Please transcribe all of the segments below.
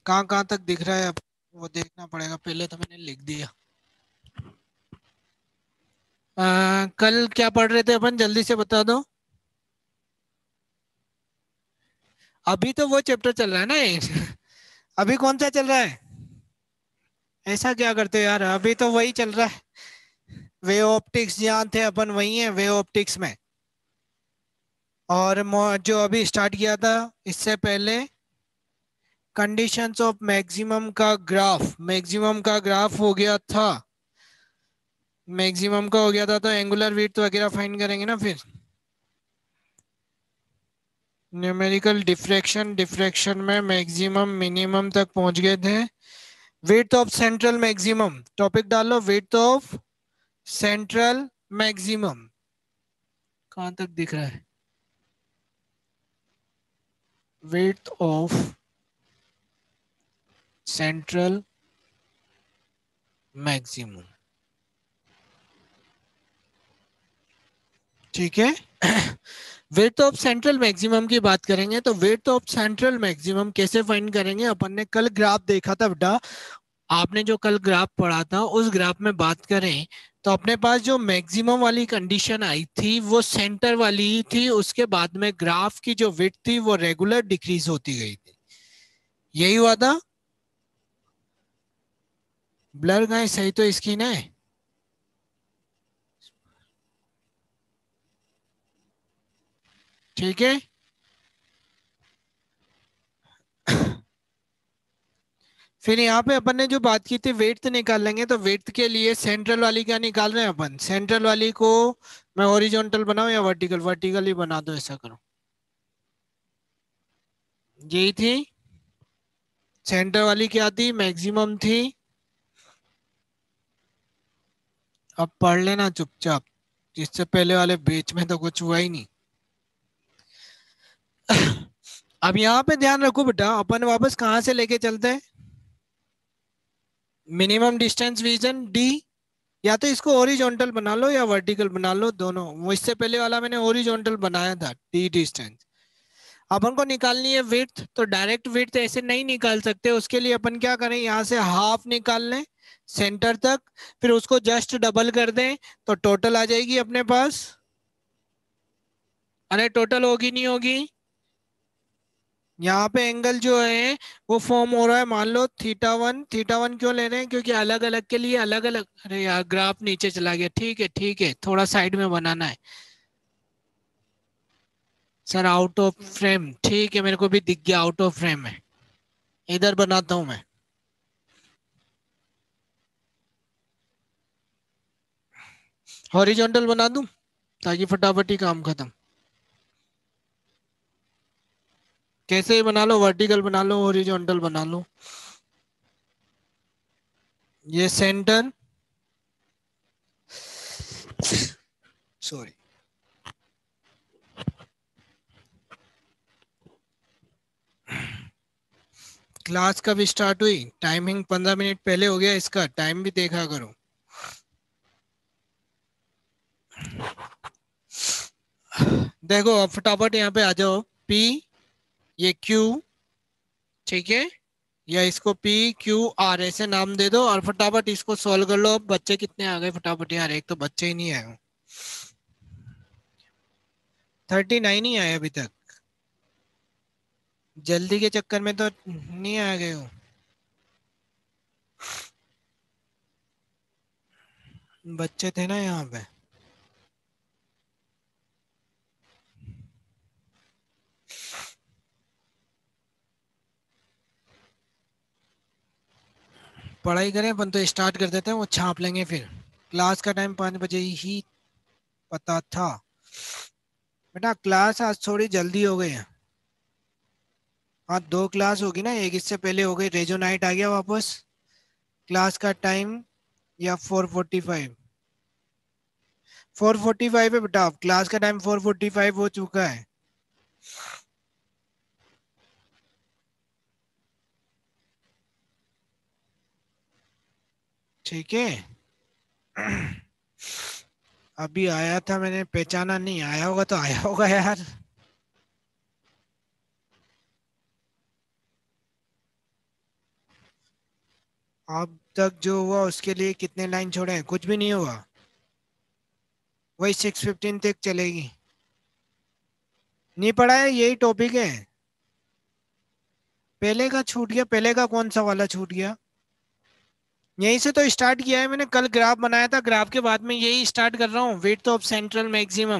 कहाँ कहाँ तक दिख रहा है अब वो देखना पड़ेगा, पहले तो मैंने लिख दिया। कल क्या पढ़ रहे थे अपन, जल्दी से बता दो। अभी तो वो चैप्टर चल रहा है ना अभी कौन सा चल रहा है? ऐसा क्या करते हो यार, अभी तो वही चल रहा है। वे ऑप्टिक्स जहाँ थे अपन वही है, वे ऑप्टिक्स में। और जो अभी स्टार्ट किया था इससे पहले, कंडीशंस ऑफ मैक्सिमम का ग्राफ, मैक्सिमम का ग्राफ हो गया था। मैक्सिमम का हो गया था तो एंगुलर विड्थ वगैरह फाइंड करेंगे ना फिर। न्यूमेरिकल डिफ्रैक्शन, डिफ्रैक्शन में मैक्सिमम मिनिमम तक पहुंच गए थे। Width of central maximum, topic डालो विड्थ ऑफ सेंट्रल मैक्सिमम। कहाँ तक दिख रहा है? विड्थ ऑफ सेंट्रल मैक्सिमम, ठीक है। विड्थ ऑफ सेंट्रल मैक्सिमम की बात करेंगे तो विड्थ ऑफ सेंट्रल मैक्सिमम कैसे फाइंड करेंगे? अपन ने कल ग्राफ देखा था बेटा, आपने जो कल ग्राफ पढ़ा था उस ग्राफ में बात करें तो अपने पास जो मैक्सिमम वाली कंडीशन आई थी वो सेंटर वाली ही थी, उसके बाद में ग्राफ की जो विड्थ थी वो रेगुलर डिक्रीज होती गई थी। यही हुआ था। ब्लर का सही तो इसकी ना है, ठीक है। फिर यहाँ पे अपन ने जो बात की थी वेट निकाल लेंगे, तो वेट के लिए सेंट्रल वाली क्या निकाल रहे हैं अपन? सेंट्रल वाली को मैं हॉरिजॉन्टल बनाऊं या वर्टिकल? वर्टिकल ही बना दो, ऐसा करो। यही थी सेंटर वाली, क्या थी? मैक्सिमम थी। अब पढ़ लेना चुपचाप, इससे पहले वाले बेच में तो कुछ हुआ ही नहीं। अब यहाँ पे ध्यान रखो बेटा, अपन वापस कहाँ से लेके चलते हैं? मिनिमम डिस्टेंस विजन डी, या तो इसको हॉरिजॉन्टल बना लो या वर्टिकल बना लो, दोनों। वो इससे पहले वाला मैंने हॉरिजॉन्टल बनाया था, डी डिस्टेंस। अपन को निकालनी है विड्थ, तो डायरेक्ट विड्थ ऐसे नहीं निकाल सकते, उसके लिए अपन क्या करें, यहाँ से हाफ निकाल लें सेंटर तक, फिर उसको जस्ट डबल कर दें तो टोटल आ जाएगी अपने पास। अरे टोटल होगी नहीं होगी? यहाँ पे एंगल जो है वो फॉर्म हो रहा है, मान लो थीटा वन। थीटा वन क्यों ले रहे हैं? क्योंकि अलग अलग के लिए अलग अलग। अरे यार ग्राफ नीचे चला गया, ठीक है ठीक है, थोड़ा साइड में बनाना है सर। आउट ऑफ फ्रेम, ठीक है, मेरे को भी दिख गया आउट ऑफ फ्रेम है। इधर बनाता हूं मैं, हॉरिजॉन्टल बना दूं ताकि फटाफट ही काम खत्म। कैसे ही बना लो, वर्टिकल बना लो, हॉरिजॉन्टल बना लो। ये सेंटर, सॉरी, क्लास कब स्टार्ट हुई? टाइमिंग 15 मिनट पहले हो गया, इसका टाइम भी देखा करो। देखो अब फटाफट यहाँ पे आ जाओ। पी, ये क्यू, ठीक है, या इसको पी क्यू आर ऐसे नाम दे दो और फटाफट इसको सॉल्व कर लो। अब बच्चे कितने आ गए फटाफट यार, एक तो बच्चे ही नहीं आए। 39 ही आए अभी तक, जल्दी के चक्कर में तो नहीं आ गए हो। बच्चे थे ना यहाँ पे। पढ़ाई करें अपन तो, स्टार्ट कर देते हैं, वो छाप लेंगे फिर। क्लास का टाइम 5 बजे ही पता था बेटा। क्लास आज थोड़ी जल्दी हो गई है। हाँ 2 क्लास होगी ना, एक इससे पहले हो गई, रेजो नाइट आ गया वापस। क्लास का टाइम या 4:45? 4:45 है बेटा, क्लास का टाइम 4:45 हो चुका है। ठीक है। अभी आया था, मैंने पहचाना नहीं, आया होगा तो आया होगा यार। अब तक जो हुआ उसके लिए कितने लाइन छोड़े हैं? कुछ भी नहीं हुआ, वही 6:15 तक चलेगी। नहीं पढ़ा है, यही टॉपिक है। पहले का छूट गया, पहले का कौन सा वाला छूट गया? यहीं से तो स्टार्ट किया है मैंने, कल ग्राफ बनाया था, ग्राफ के बाद में यही स्टार्ट कर रहा हूँ, विड्थ ऑफ सेंट्रल मैक्सिमम।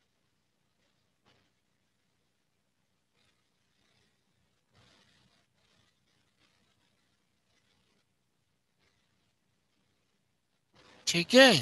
ठीक है,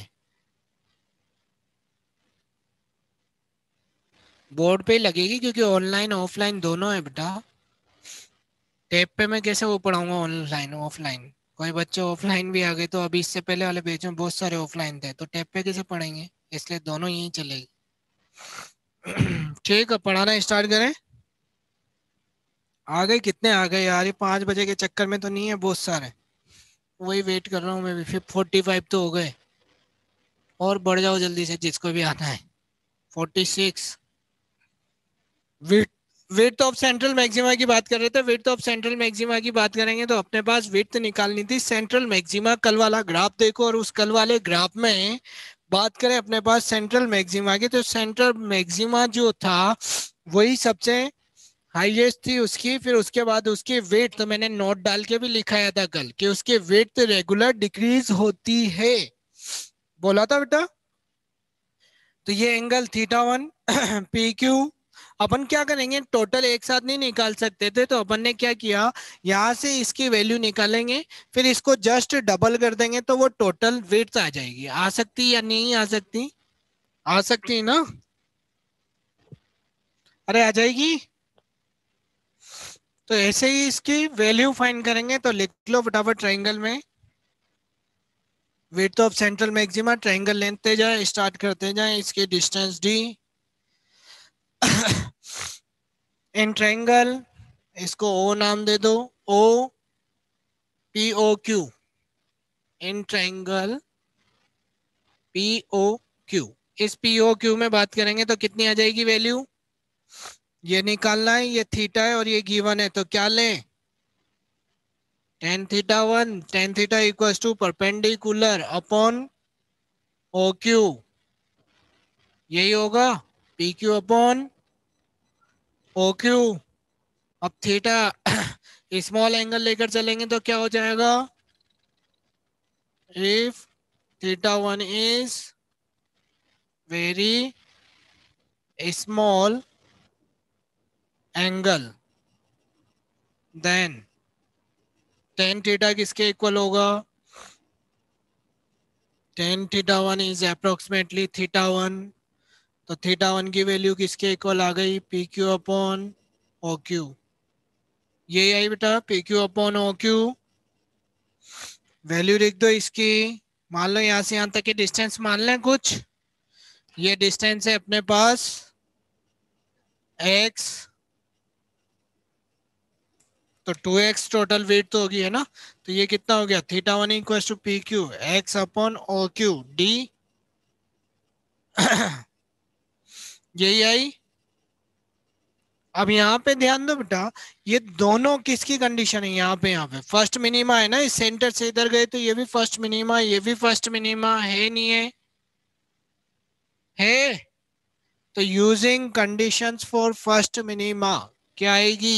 बोर्ड पे ही लगेगी क्योंकि ऑनलाइन ऑफलाइन दोनों है बेटा। टैब पे मैं कैसे वो पढ़ाऊंगा ऑनलाइन ऑफलाइन? कोई बच्चे ऑफलाइन भी आ गए तो, अभी इससे पहले वाले पेज में बहुत सारे ऑफलाइन थे, तो टैब पे कैसे पढ़ेंगे? इसलिए दोनों यही चलेगी। ठीक है, पढ़ाना स्टार्ट करें। आ गए? कितने आ गए यार, ये 5 बजे के चक्कर में तो नहीं है? बहुत सारे, वही वेट कर रहा हूँ मैं भी। फिर 45 तो हो गए, और बढ़ जाओ जल्दी से जिसको भी आना है। 46। Width, width of central maxima की बात कर रहे थे। विड्थ ऑफ सेंट्रल मैक्सिमा की बात करेंगे तो अपने पास विड्थ निकालनी थी सेंट्रल मैक्सिमा। कल वाला ग्राफ देखो, और उस कल वाले ग्राफ में बात करें अपने पास सेंट्रल मैक्सिमा की, तो सेंट्रल मैक्सिमा जो था वही सबसे हाईएस्ट थी उसकी। फिर उसके बाद उसकी वेट, तो मैंने नोट डाल के भी लिखाया था कल कि उसकी वेट रेगुलर डिक्रीज होती है, बोला था बेटा। तो ये एंगल थीटा 1 पी क्यू। अपन क्या करेंगे, टोटल एक साथ नहीं निकाल सकते थे, तो अपन ने क्या किया, यहां से इसकी वैल्यू निकालेंगे, फिर इसको जस्ट डबल कर देंगे तो वो टोटल वेट आ जाएगी। आ सकती या नहीं आ सकती? आ सकती है ना? अरे आ जाएगी। तो ऐसे ही इसकी वैल्यू फाइंड करेंगे, तो लिख लो फटाफट ट्राइंगल में width of central maxima. Triangle लेते जाए, स्टार्ट करते जाए, इसकी डिस्टेंस डी इन ट्राइंगल, इसको ओ नाम दे दो, O P O Q, in triangle P O Q. इस पी ओ क्यू में बात करेंगे तो कितनी आ जाएगी वैल्यू? ये निकालना है, ये थीटा है और ये गिवन है, तो क्या लें? tan θ1, tan θ equals to perpendicular upon O Q, यही होगा, P Q upon O Q. अब थीटा स्मॉल एंगल लेकर चलेंगे तो क्या हो जाएगा? If θ1 is very small angle, then tan θ किसके इक्वल होगा? tan θ1 is approximately θ1। तो θ1 की वैल्यू किसके इक्वल आ गई? P Q upon O Q. ये आई बेटा, P Q upon O Q. Value लिख दो इसकी। मान लो यहां से यहां तक की डिस्टेंस मान लें कुछ, ये डिस्टेंस है अपने पास x, तो 2x टोटल वेट तो होगी है ना। तो ये कितना हो गया? θ1 equal to P Q X upon O Q D. यही आई। अब यहाँ पे ध्यान दो बेटा, ये दोनों किसकी कंडीशन है? यहाँ पे फर्स्ट मिनिमा है ना, इस सेंटर से इधर गए तो ये भी फर्स्ट मिनिमा, ये भी फर्स्ट मिनिमा है, नहीं है? है। तो using conditions for first minima क्या आएगी?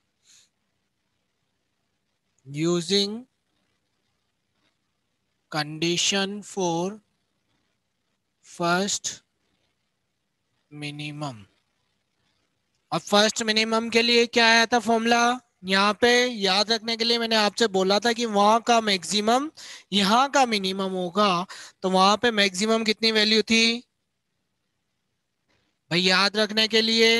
Using condition for first minimum. अब फर्स्ट मिनिमम के लिए क्या आया था फॉर्मूला? यहाँ पे याद रखने के लिए मैंने आपसे बोला था कि वहां का मैक्सिमम यहाँ का मिनिमम होगा, तो वहां पे मैक्सिमम कितनी वैल्यू थी भाई? याद रखने के लिए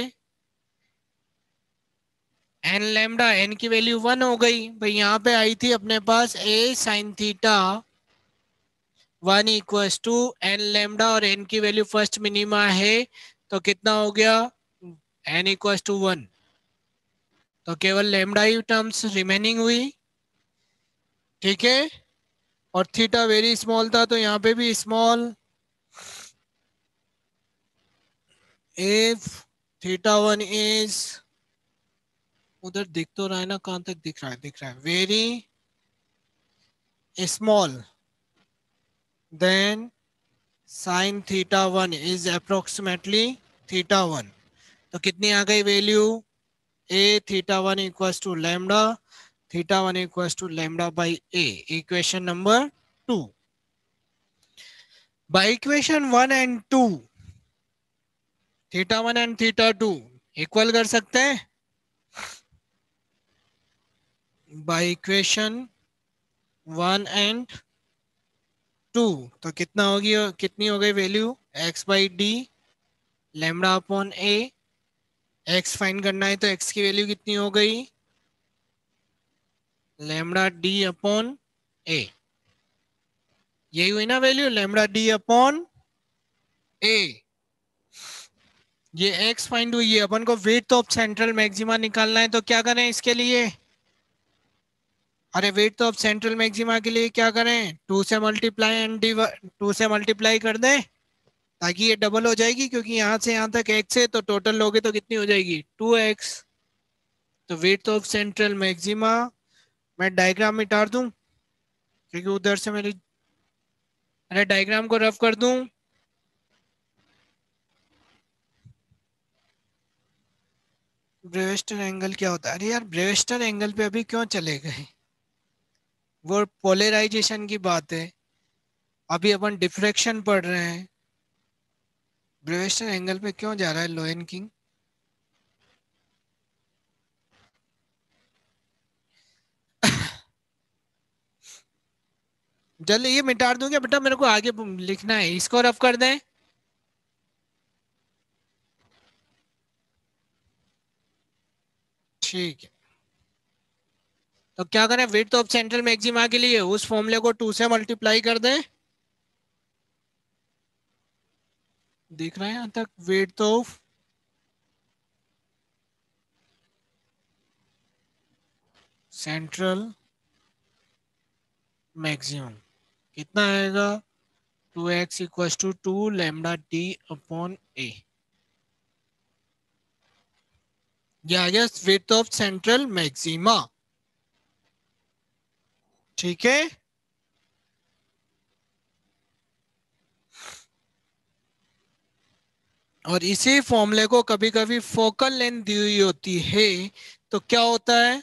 एन लैम्डा, एन की वैल्यू 1 हो गई भाई। यहाँ पे आई थी अपने पास a sine theta 1 equals to N lambda, और एन की वैल्यू फर्स्ट मिनिमा है, तो कितना हो गया? N equals to 1। तो केवल लैम्डा ही टर्म्स रिमेनिंग हुई, ठीक है। और थीटा वेरी स्मॉल था, तो यहाँ पे भी स्मॉल। इफ θ1 इज, उधर दिख तो रहा है ना, कहाँ तक दिख रहा है? दिख रहा है, very small then sine theta one is approximately theta one, तो कितनी आ गई value? A theta one equals to lambda, theta one equals to lambda by a, equation number 2। By equation 1 and 2 theta one and theta two equal कर सकते हैं। By equation 1 and 2 तो कितना होगी, कितनी हो गई value? X by D lambda upon a, X find करना है तो एक्स की वैल्यू कितनी हो गई? लैम्डा डी अपॉन ए, यही हुई ना value, lambda D upon a. ये एक्स फाइंड हुई है, अपन को विड्थ ऑफ सेंट्रल मैक्सिमा निकालना है, तो क्या करें इसके लिए? अरे विड्थ ऑफ सेंट्रल मैक्सिमा के लिए क्या करें? 2 से मल्टीप्लाई एंड 2 से मल्टीप्लाई कर दें ताकि ये डबल हो जाएगी, क्योंकि यहाँ से यहाँ तक एक्स है तो टोटल लोगे तो कितनी हो जाएगी? 2x। तो विड्थ ऑफ सेंट्रल मैक्सिमा, मैं डायग्राम मिटा दूं क्योंकि उधर से मेरी, अरे डायग्राम को रफ कर दूं। ब्रेविस्टर एंगल क्या होता है? अरे यार ब्रेविस्टर एंगल पे अभी क्यों चले गए? वो पोलराइजेशन की बात है, अभी अपन डिफ्रैक्शन पढ़ रहे हैं। ब्रेविस्टर एंगल पे क्यों जा रहा है लोएन किंग? जल्दी ये मिटा दूंगा बेटा, मेरे को आगे लिखना है, इसको रफ कर दें। ठीक है, तो क्या करें? विड्थ ऑफ सेंट्रल मैक्सिमा के लिए उस फॉर्मूले को 2 से मल्टीप्लाई कर दें। दिख रहा है यहाँ तक? विड्थ ऑफ सेंट्रल मैक्सिमम कितना आएगा? 2x equal to 2 lambda D upon a, ये आ गया विड्थ ऑफ सेंट्रल मैक्सिमा। ठीक है, और इसी फॉर्मूले को कभी कभी फोकल लेंथ दी हुई होती है तो क्या होता है?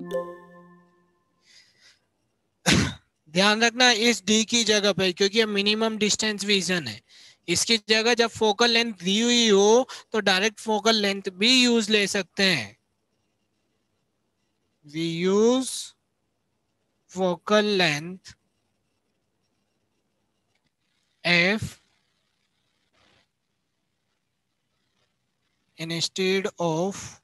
ध्यान रखना इस डी की जगह पे, क्योंकि ये मिनिमम डिस्टेंस विजन है, इसकी जगह जब फोकल लेंथ दी हुई हो तो डायरेक्ट फोकल लेंथ भी यूज ले सकते हैं। We use focal length F instead of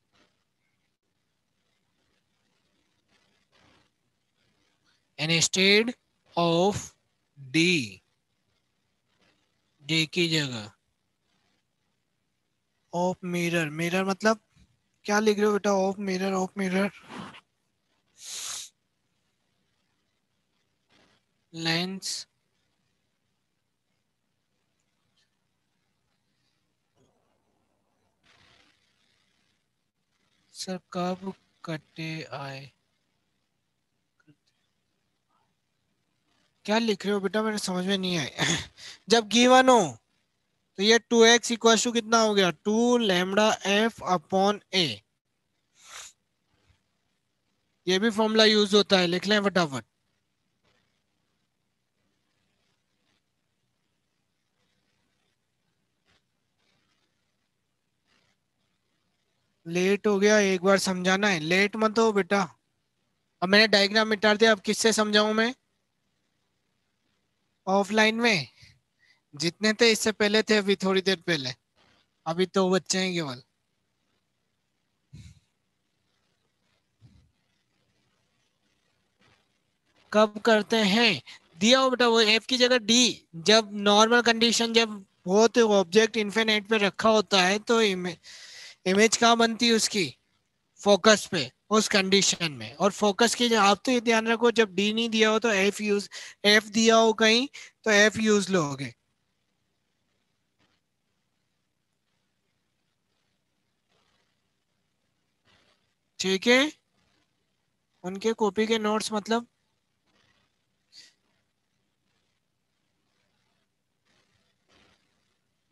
instead of D, D की जगह ऑफ मिरर। मिरर मतलब क्या लिख रहे हो बेटा? Of mirror, of mirror lens sir कब कटे आए? क्या लिख रहे हो बेटा, मेरे समझ में नहीं आए। जब गिवन हो तो ये 2x इक्वल टू कितना हो गया? 2 लैम्डा एफ अपॉन ए, ये भी फॉर्मूला यूज होता है, लिख लें फटाफट। लेट हो गया, एक बार समझाना है, लेट मत हो बेटा। अब मैंने डायग्राम मिटा दिया, अब किससे समझाऊं मैं? ऑफलाइन में जितने थे इससे पहले थे, अभी थोड़ी देर पहले, अभी तो बच्चे हैं केवल। कब करते हैं? दिया हो बेटा, वो एफ की जगह डी, जब नॉर्मल कंडीशन जब हो तो ऑब्जेक्ट इन्फिनिट पे रखा होता है तो इमेज कहाँ बनती है उसकी? फोकस पे, उस कंडीशन में। और फोकस की आप तो ये ध्यान रखो, जब डी नहीं दिया हो तो एफ यूज, एफ दिया हो कहीं तो एफ यूज लोगे। ठीक है, उनके कॉपी के नोट्स मतलब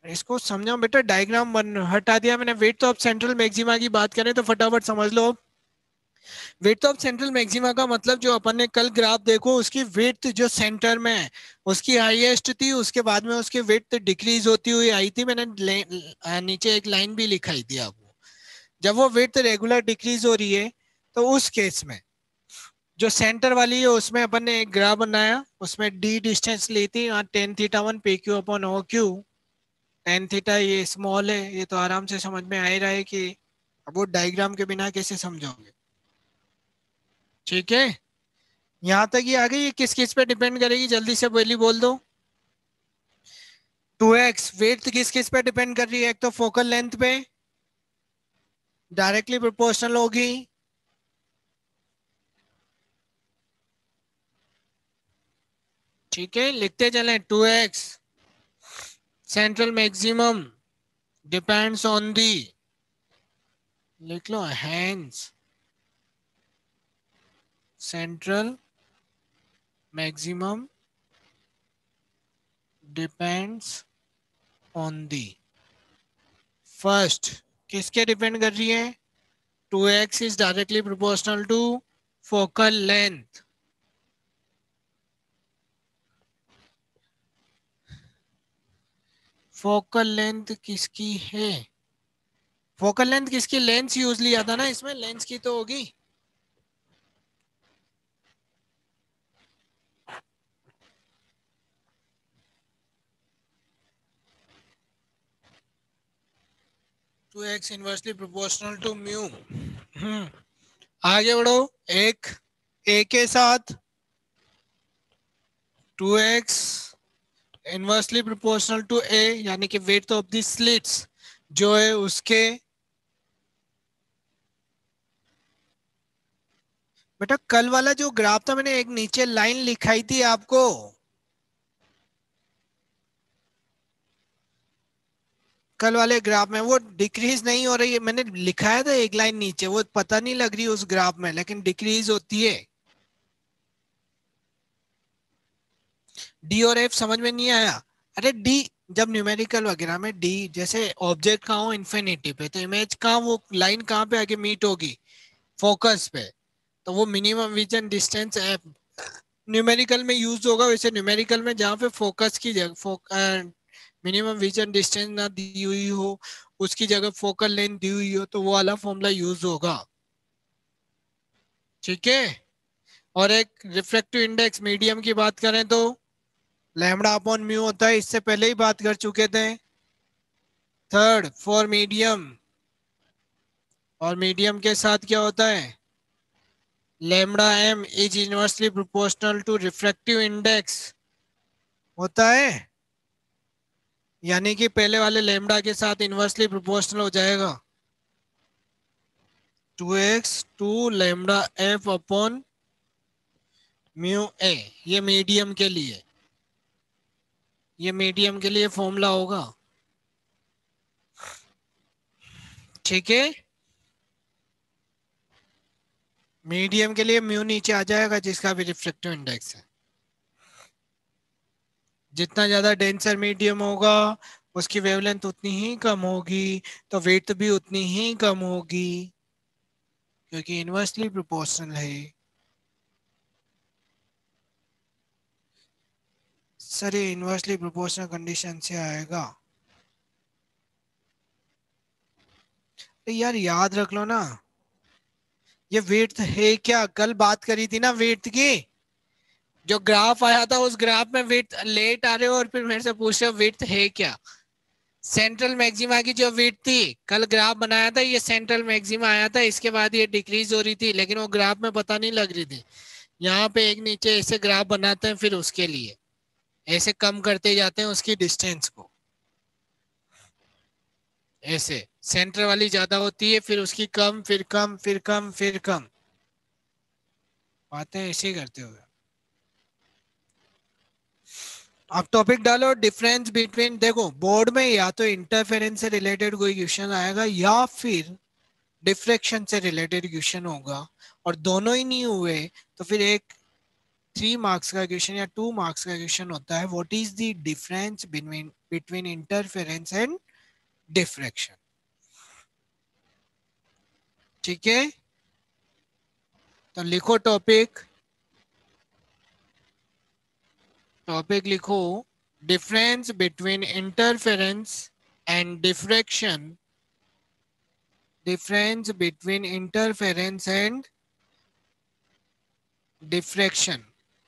इसको समझाओ बेटा, डायग्राम बन हटा दिया मैंने। वेट ऑफ सेंट्रल मैक्सिमा की बात करें तो फटाफट समझ लो। वेट ऑफ सेंट्रल मैक्सिमा का मतलब जो अपन ने कल ग्राफ देखो, उसकी वेट जो सेंटर में है उसकी हाईएस्ट थी, उसके बाद में उसकी वेट डिक्रीज होती हुई आई थी। मैंने नीचे एक लाइन भी लिखाई थी आपको। जब वो वेट रेगुलर डिक्रीज हो रही है तो उस केस में जो सेंटर वाली है उसमें अपन ने एक ग्राफ बनाया, उसमें डी डिस्टेंस ली थी, यहाँ tan theta one P Q upon O Q. Tan theta ये स्मॉल है, ये तो आराम से समझ में आ ही रहा है कि अब वो डायग्राम के बिना कैसे समझोगे। ठीक है, यहां तक ये आ गई। ये किस किस पे डिपेंड करेगी, जल्दी से बोली बोल दो। 2x वेट किस किस पे डिपेंड कर रही है, एक तो फोकल लेंथ पे डायरेक्टली प्रोपोर्शनल होगी, ठीक है लिखते चलें। 2x central maximum depends on the, लिख लो, hence central maximum depends on the. First किसके डिपेंड कर रही है, 2x is directly proportional to focal length. Focal length किसकी है, फोकल लेंथ किसकी, लेंस यूज लिया था ना इसमें, लेंस की तो होगी। Two X inversely proportional to mu. आगे बढ़ो। एक ए के साथ 2x इनवर्सली प्रोपोर्शनल टू ए, यानी कि वेट ऑफ द स्लिट्स जो है उसके। बेटा कल वाला जो ग्राफ था मैंने एक नीचे लाइन लिखाई थी आपको, कल वाले ग्राफ में वो डिक्रीज नहीं हो रही है, मैंने लिखाया था एक लाइन नीचे, वो पता नहीं लग रही उस ग्राफ में, लेकिन डिक्रीज होती है। डी और एफ समझ में नहीं आया। अरे डी जब न्यूमेरिकल वगैरह में डी जैसे ऑब्जेक्ट कहाँ हो इन्फिनिटी पे, तो इमेज कहाँ, वो लाइन कहाँ पे आके मीट होगी, फोकस पे, तो वो minimum vision distance F numerical में यूज होगा। वैसे न्यूमेरिकल में जहाँ पे फोकस की जगह मिनिमम विजन डिस्टेंस ना दी हुई हो, उसकी जगह फोकल लेंथ दी हुई हो, तो वो वाला फॉर्मूला यूज होगा। ठीक है, और एक रिफ्रैक्टिव इंडेक्स मीडियम की बात करें तो लैम्बडा अपॉन म्यू होता है, इससे पहले ही बात कर चुके थे। थर्ड फॉर मीडियम, और मीडियम के साथ क्या होता है, lambda M is inversely proportional to refractive index होता है, यानी कि पहले वाले लैम्बडा के साथ इनवर्सली प्रोपोर्शनल हो जाएगा। 2x to lambda F upon mu a, ये मीडियम के लिए, ये मीडियम के लिए फॉर्मूला होगा। ठीक है, मीडियम के लिए म्यू नीचे आ जाएगा जिसका भी रिफ्रैक्टिव इंडेक्स है। जितना ज्यादा डेंसर मीडियम होगा उसकी वेवलेंथ उतनी ही कम होगी, तो वेट भी उतनी ही कम होगी, क्योंकि इनवर्सली प्रोपोर्शनल है। सर ये इनवर्सली प्रोपोर्शनल कंडीशन से आएगा, तो यार याद रख लो ना, ये वेट है क्या, कल बात करी थी ना वेट की, जो ग्राफ आया था उस ग्राफ में वेट लेट आ रहे हो और फिर मेरे से पूछ रहे हो वेट है क्या। सेंट्रल मैक्सिमा की जो वेट थी, कल ग्राफ बनाया था, ये सेंट्रल मैक्सिमा आया था, इसके बाद ये डिक्रीज हो रही थी, लेकिन वो ग्राफ में पता नहीं लग रही थी। यहाँ पे एक नीचे ऐसे ग्राफ बनाते हैं, फिर उसके लिए ऐसे कम करते जाते हैं उसकी डिस्टेंस को, ऐसे सेंटर वाली ज्यादा होती है, फिर उसकी कम, फिर कम, फिर कम, फिर कम, बातें ऐसे ही करते हुए। अब टॉपिक डालो, डिफरेंस बिटवीन, देखो बोर्ड में या तो इंटरफेरेंस से रिलेटेड कोई क्वेश्चन आएगा या फिर डिफ्रैक्शन से रिलेटेड क्वेश्चन होगा, और दोनों ही नहीं हुए तो फिर एक 3 मार्क्स का क्वेश्चन या 2 मार्क्स का क्वेश्चन होता है, what is the difference between interference and diffraction. ठीक है, तो लिखो टॉपिक, टॉपिक लिखो, difference between interference and diffraction, difference between interference and diffraction,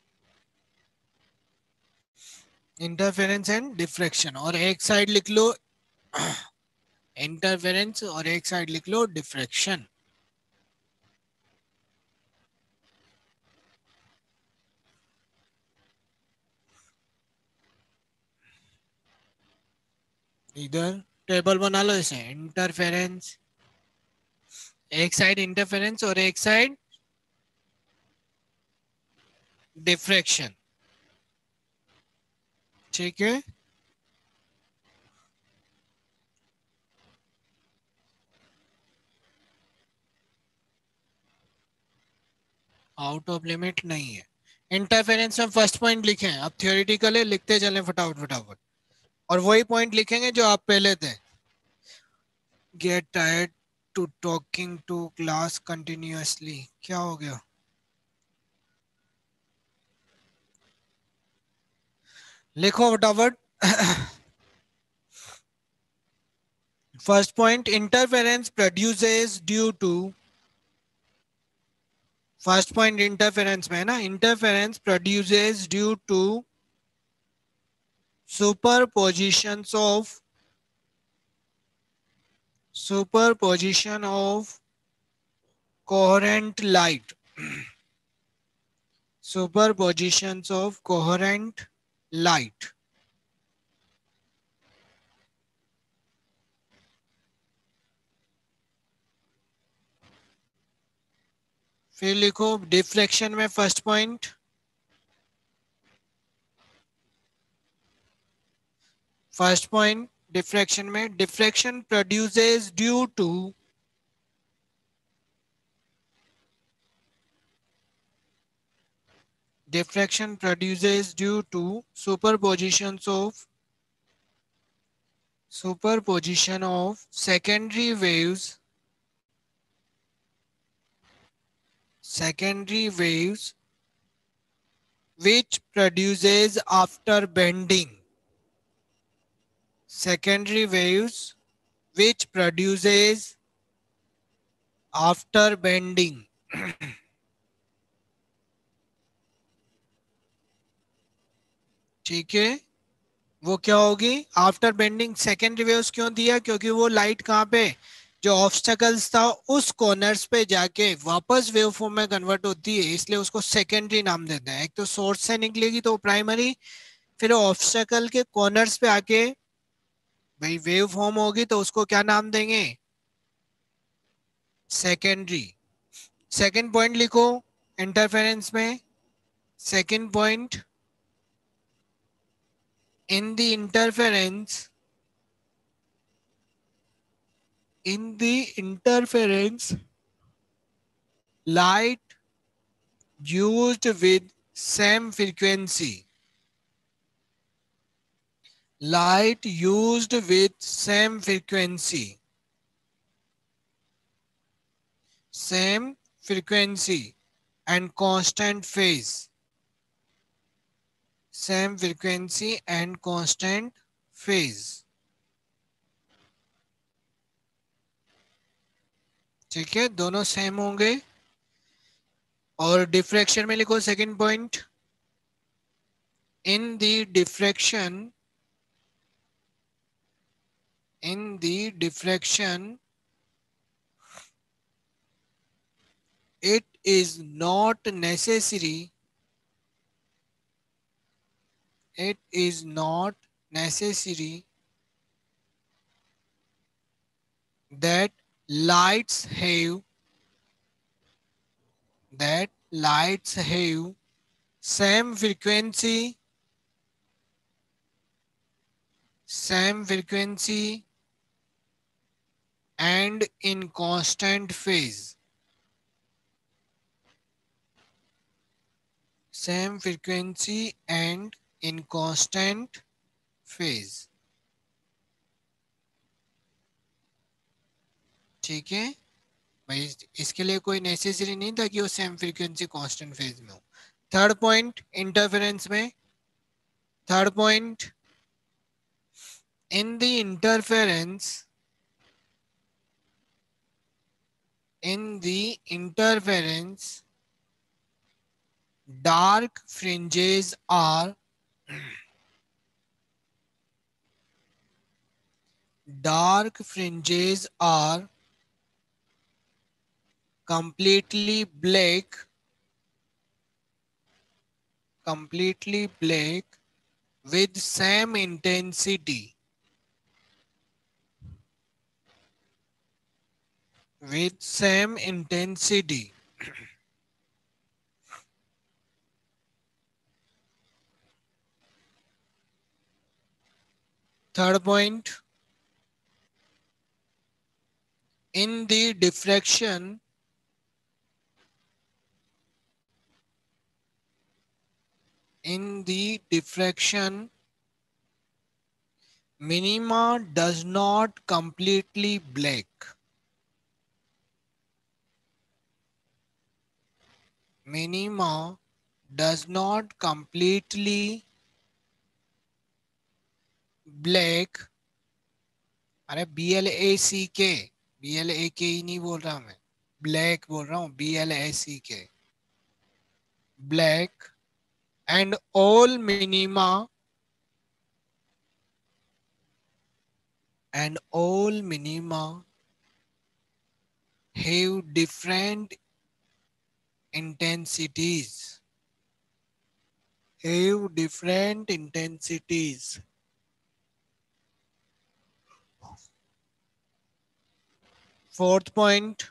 interference and diffraction, और एक साइड लिख लो इंटरफेरेंस और एक साइड लिख लो डिफ्रैक्शन। इधर टेबल बना लो इसे, इंटरफेरेंस, एक साइड इंटरफेरेंस और एक साइड डिफ्रैक्शन। ठीक है, आउट ऑफ लिमिट नहीं है। इंटरफेरेंस में फर्स्ट पॉइंट लिखे हैं, अब थियोरेटिकल है, लिखते चलें फटाफट फटाफट, और वही पॉइंट लिखेंगे जो आप पहले थे। Get tired to talking to class continuously, क्या हो गया? लिखो फटाफट। First point, interference produces due to, first point interference में है ना, interference produces due to superpositions of superposition of coherent light, superpositions of coherent light। फिर लिखो डिफ्रैक्शन में first point, first point diffraction में, diffraction produces due to, diffraction produces due to superposition of secondary waves which produces after bending, secondary waves which produces after bending। ठीक है, वो क्या होगी after bending, secondary waves क्यों दिया, क्योंकि वो लाइट कहाँ पे, जो ऑब्स्टेकल्स था उस कॉर्नर्स पे जाके वापस वेव फॉर्म में कन्वर्ट होती है, इसलिए उसको सेकेंडरी नाम देते हैं। एक तो सोर्स से निकलेगी तो प्राइमरी, फिर ऑब्स्टेकल के कॉर्नर्स पे आके भाई वेव फॉर्म होगी तो उसको क्या नाम देंगे, सेकेंडरी। सेकेंड पॉइंट लिखो इंटरफेरेंस में, second point, in the interference, in the interference light used with same frequency, light used with same frequency and constant phase, same frequency and constant phase। ठीक है, दोनों सेम होंगे। और diffraction में लिखो second point, in the diffraction, in the diffraction it is not necessary, it is not necessary that lights have, that lights have same frequency, same frequency and in constant phase, same frequency and in constant phase. ठीक है भाई, इसके लिए कोई necessary नहीं था कि वो सेम फ्रीक्वेंसी कांस्टेंट फेज में हो। थर्ड पॉइंट इंटरफेरेंस में, third point, in the interference, in the interference, dark fringes are dark fringes are completely black, completely black with same intensity, with same intensity. Third point, in the diffraction, in the diffraction, minima does not completely black. Minima does not completely black. अरे BLACK, BLAK ही नहीं बोल रहा मैं, black बोल रहा हूँ, BLACK, black, and all minima, and all minima have different intensities, have different intensities. Fourth point,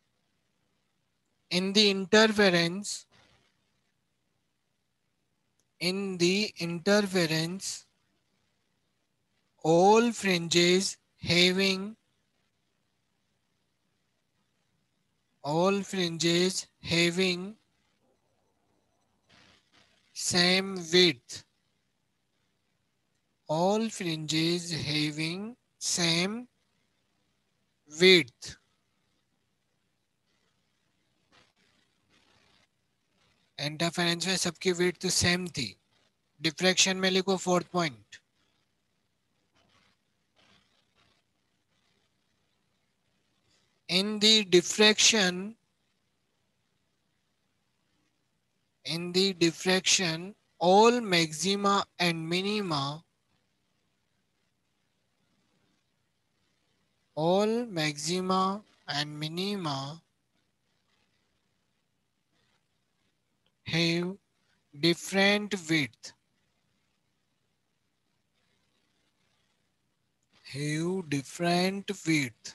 in the interference, in the interference, all fringes having, all fringes having same width, all fringes having same width. इंटरफेरेंस में सबकी width तो same थी। Diffraction में लिखो fourth point, in the diffraction, in the diffraction, all maxima and minima, all maxima and minima have different width, have different width.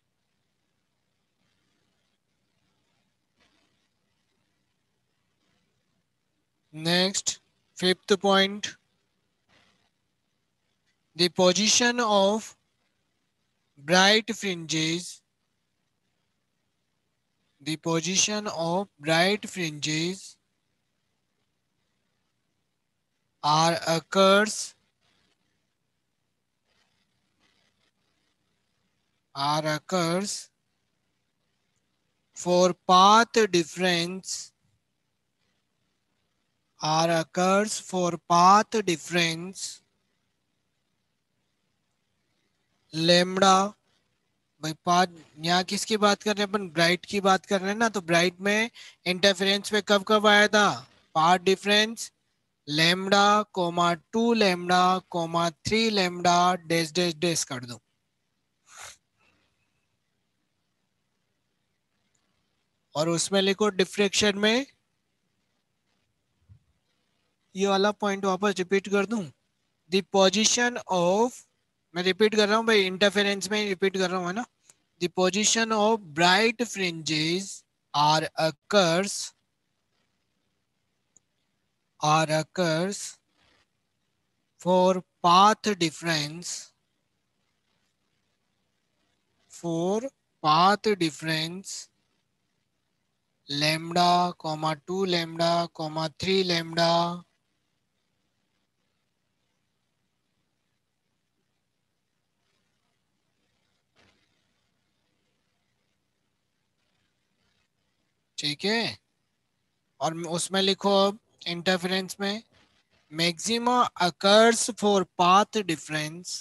Next, fifth point, the position of bright fringes, the position of bright fringes are occurs for path difference, occurs for path difference lambda। भाई path, यहाँ किसकी बात कर रहे हैं अपन, bright की बात कर रहे हैं ना, तो ब्राइट में इंटरफेरेंस में कब कब आया था, path difference lambda comma 2 lambda comma 3 lambda dash dash dash कर दो। और उसमें लिखो डिफ्रेक्शन में, ये वाला पॉइंट वापस रिपीट कर दूं, द पोजीशन ऑफ, मैं रिपीट कर रहा हूँ भाई, इंटरफेरेंस में रिपीट कर रहा हूँ है ना, the position of bright fringes are occurs for path difference, for path difference lambda comma 2 lambda comma 3 lambda. ठीक है, और उसमें लिखो अब इंटरफेरेंस में maxima occurs for path difference.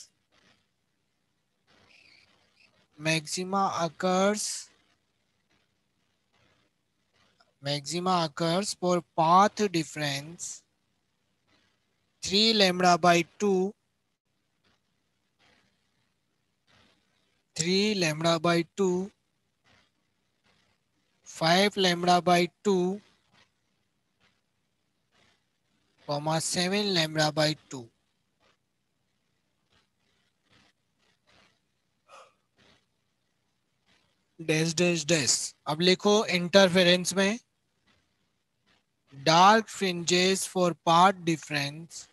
Maxima occurs for path difference 3 lambda by 2, 3 lambda by 2, 5 lambda by 2, comma 7 lambda by 2। Dash dash dash. अब लिखो interference में dark fringes for path difference,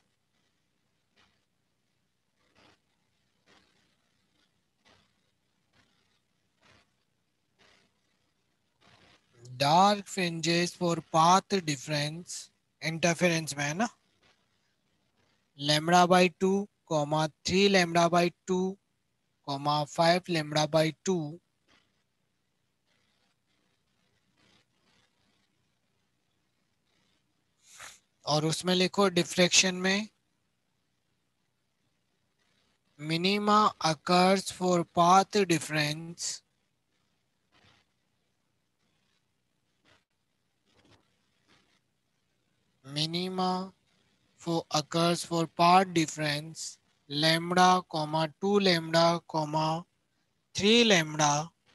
dark fringes for path difference interference में है ना, lambda by 2 comma 3 lambda by 2 comma 5 lambda by 2। और उसमें लिखो diffraction में minima occurs for path difference, minima for occurs for path difference lambda comma 2 lambda comma 3 lambda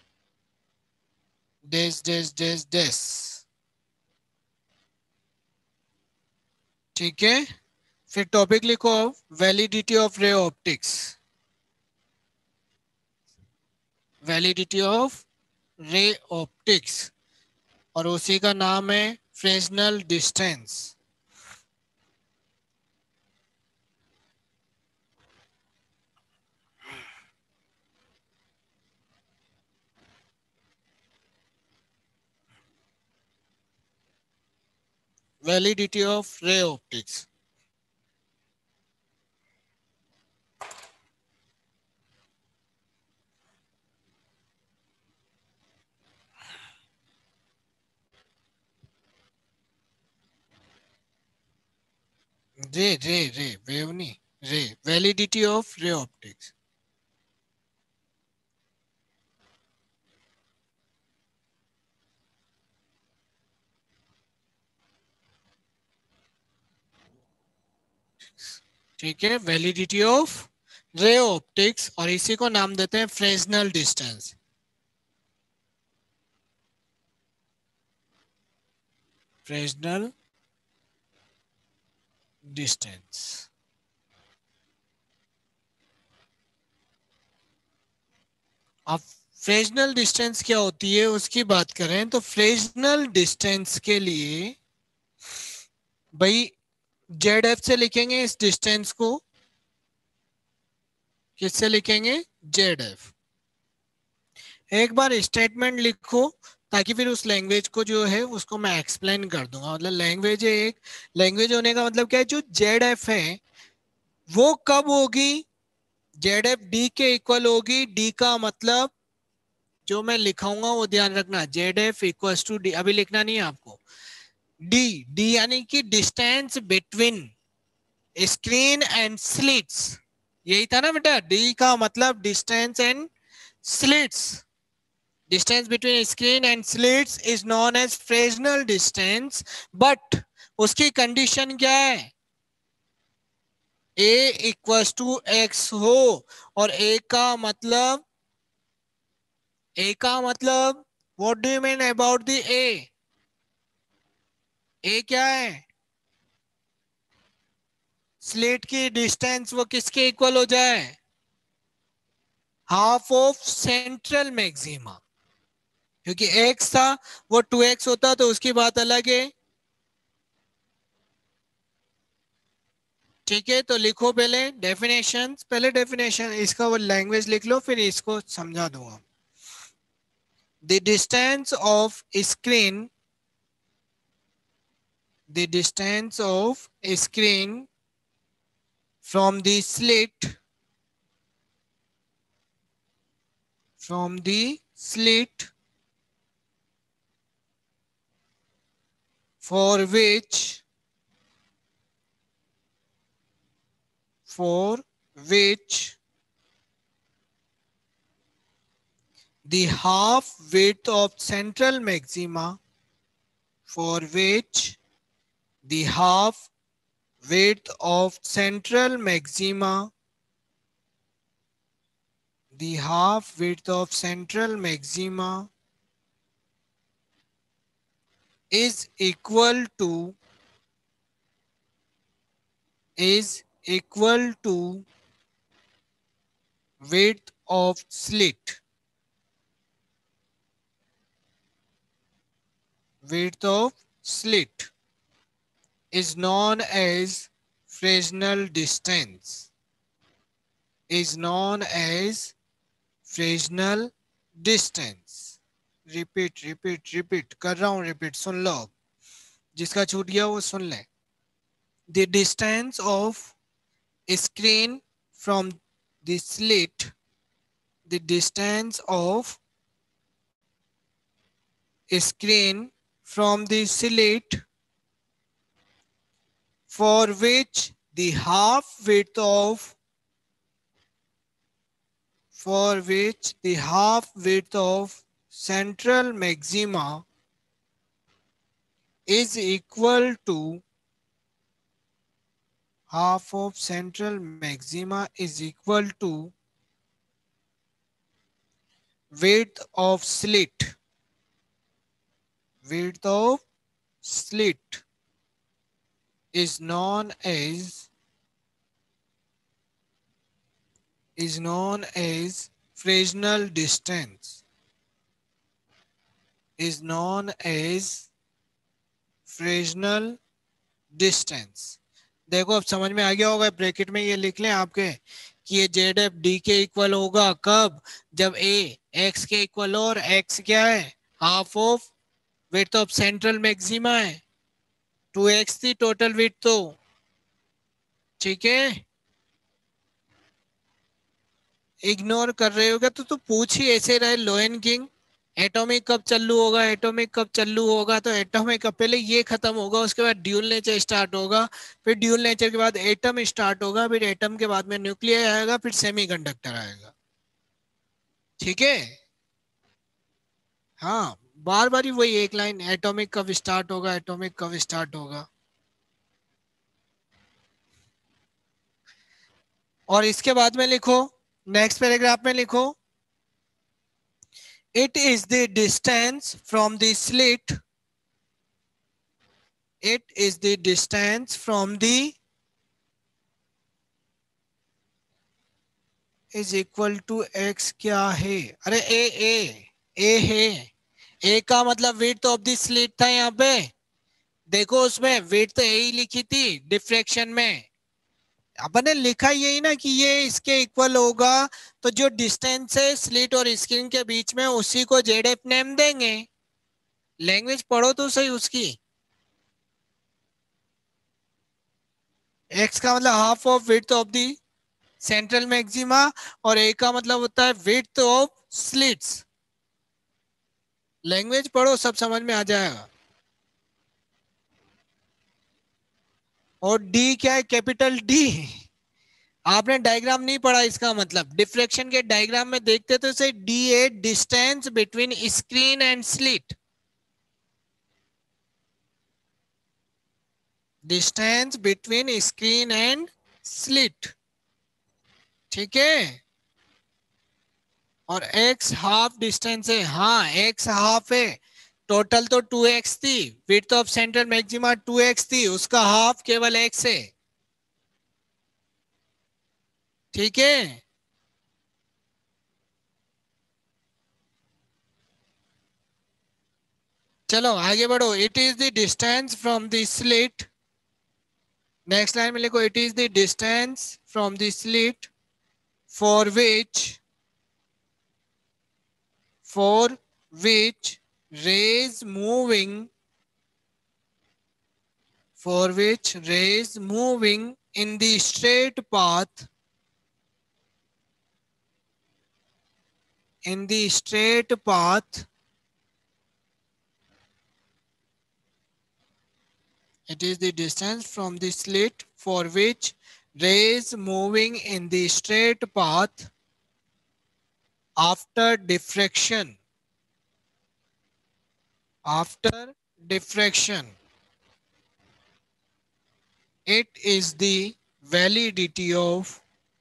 dash dash dash dash। ठीक है, फिर टॉपिक लिखो validity of ray optics, validity of ray optics, और उसी का नाम है Fresnel distance. Validity of ray optics. Ray ray रे वेव नहीं, रे वैलिडिटी ऑफ रे ऑप्टिक्स। ठीक है, वैलिडिटी ऑफ रे ऑप्टिक्स, और इसी को नाम देते हैं फ्रेस्नेल डिस्टेंस। Fresnel distance. अब फ्रेस्नेल डिस्टेंस क्या होती है उसकी बात करें तो फ्रेस्नेल डिस्टेंस के लिए भाई जेड एफ से लिखेंगे इस डिस्टेंस को, किससे लिखेंगे, जेड एफ। एक बार स्टेटमेंट लिखो ताकि फिर उस लैंग्वेज को जो है उसको मैं एक्सप्लेन कर दूंगा। मतलब लैंग्वेज है एक, लैंग्वेज होने का मतलब क्या है, जो जेड एफ है वो कब होगी, जेड एफ डी के इक्वल होगी। डी का मतलब जो मैं लिखाऊंगा वो ध्यान रखना, Z F equal to D, अभी लिखना नहीं है आपको। डी डी यानी कि distance between screen and slits, यही था ना बेटा, डी का मतलब distance and slits. Distance between screen and slits is known as Fresnel distance, but उसकी कंडीशन क्या है, ए इक्वल टू एक्स हो। और ए का मतलब what do you mean about the a क्या है, स्लिट की डिस्टेंस वो किसके इक्वल हो जाए, हाफ ऑफ सेंट्रल मैक्सिमा। क्योंकि x था वो 2x होता तो उसकी बात अलग है। ठीक है, तो लिखो पहले डेफिनेशन, पहले डेफिनेशन इसका वो लैंग्वेज लिख लो फिर इसको समझा दूंगा। The distance of screen the distance of a screen from the slit for which the half width of central maxima for which the half width of central maxima is equal to width of slit. Width of slit is known as Fresnel distance. Repeat कर रहा हूं, repeat सुन लो, जिसका छूट गया वो सुन ले. The distance of a screen from the slit, the distance of a screen from the slit for which the half width of central maxima is equal to half of central maxima is equal to width of slit. Width of slit is known as Fresnel distance. Is known as Fresnel distance. देखो अब समझ में आ गया होगा. Bracket में ये लिख लें आपके कि ये जेड एफ डी के इक्वल होगा कब, जब ए एक्स के इक्वल हो और एक्स क्या है, half of width of central maxima है. 2x थी टोटल विड्थ तो, ठीक है. इग्नोर कर रहे होगा तो पूछ ही ऐसे रहे, लोएन किंग एटॉमिक कब चालू होगा, तो एटॉमिक कब, पहले ये खत्म होगा, उसके बाद ड्यूल नेचर स्टार्ट होगा, फिर ड्यूल नेचर के बाद एटम स्टार्ट होगा, फिर एटम के बाद में न्यूक्लियर आएगा, फिर सेमीकंडक्टर आएगा. ठीक है. हाँ, बार बार ही वही एक लाइन, एटॉमिक कब स्टार्ट होगा. और इसके बाद में लिखो, नेक्स्ट पैराग्राफ में लिखो, it is the distance from the slit is equal to x क्या है, अरे ए है. ए का मतलब width of the slit था यहाँ पे, देखो उसमें width ए ही लिखी थी डिफ्रैक्शन में. अपन ने लिखा यही ना कि ये इसके इक्वल होगा, तो जो डिस्टेंस है स्लिट और स्क्रीन के बीच में उसी को जेड एफ नेम देंगे. लैंग्वेज पढ़ो तो सही उसकी. x का मतलब half of width of the central maxima और a का मतलब होता है विड्थ ऑफ स्लिट्स. लैंग्वेज पढ़ो, सब समझ में आ जाएगा. और d क्या है, कैपिटल D. आपने डायग्राम नहीं पढ़ा, इसका मतलब डिफ्रेक्शन के डायग्राम में देखते तो इसे D a distance between screen and slit. Distance between screen and slit. ठीक है. और x हाफ डिस्टेंस है. हाँ, x हाफ है. टोटल तो 2x थी, width of central maxima 2x थी, उसका हाफ केवल x है. ठीक है. चलो आगे बढ़ो. It is the distance from the slit, next line में लिखो, it is the distance from the slit for which rays moving for which rays moving in the straight path it is the distance from the slit for which rays moving in the straight path after diffraction it is the validity of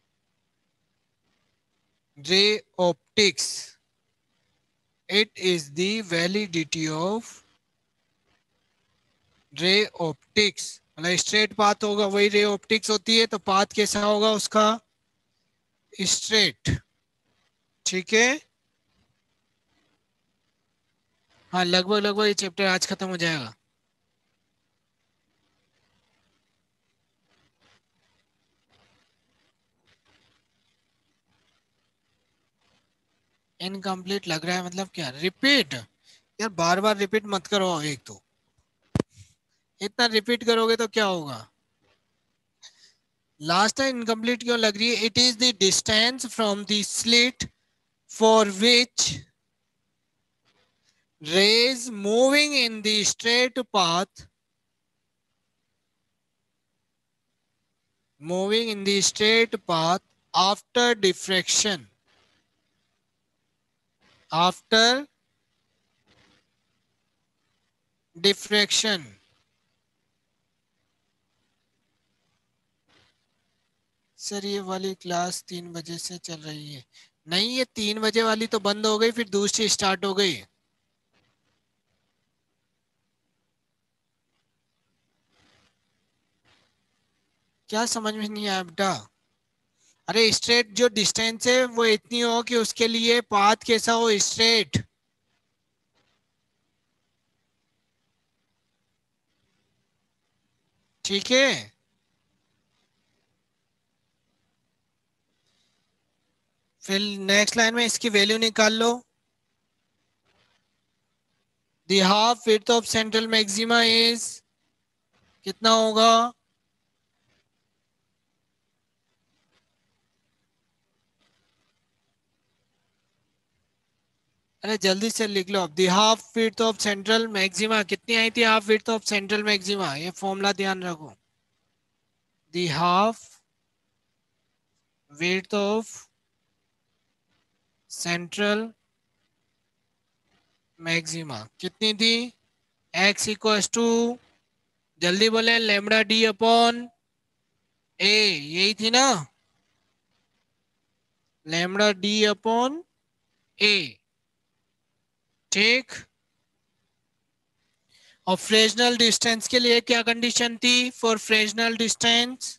ray optics. It is the validity of ray optics, मतलब straight path होगा वही ray optics होती है, तो path कैसा होगा उसका, straight. ठीक है, हाँ लगभग लगभग ये चैप्टर आज खत्म हो जाएगा। इनकम्प्लीट लग रहा है मतलब क्या, रिपीट यार, बार बार रिपीट मत करो, एक तो इतना रिपीट करोगे तो क्या होगा। लास्ट टाइम इनकम्प्लीट क्यों लग रही है, it is the distance from the slit for which rays moving in the straight path after diffraction sir ये वाली क्लास 3 बजे से चल रही है। नहीं, ये 3 बजे वाली तो बंद हो गई, फिर दूसरी स्टार्ट हो गई। क्या समझ में नहीं आया बेटा। अरे स्ट्रेट जो डिस्टेंस है वो इतनी हो कि उसके लिए पाथ कैसा हो, स्ट्रेट। ठीक है, फिर नेक्स्ट लाइन में इसकी वैल्यू निकाल लो। The half width of central maxima is कितना होगा, अरे जल्दी से लिख लो। The half width of central maxima कितनी आई थी, half width of central maxima, ये फॉर्मूला ध्यान रखो। The half width of central maxima कितनी थी, x इक्वल्स टू, जल्दी बोले, लेमडा डी अपॉन ए, यही थी ना, लेमडा डी अपॉन ए। ठीक, और फ्रेजनल डिस्टेंस के लिए क्या कंडीशन थी, फॉर फ्रेजनल डिस्टेंस,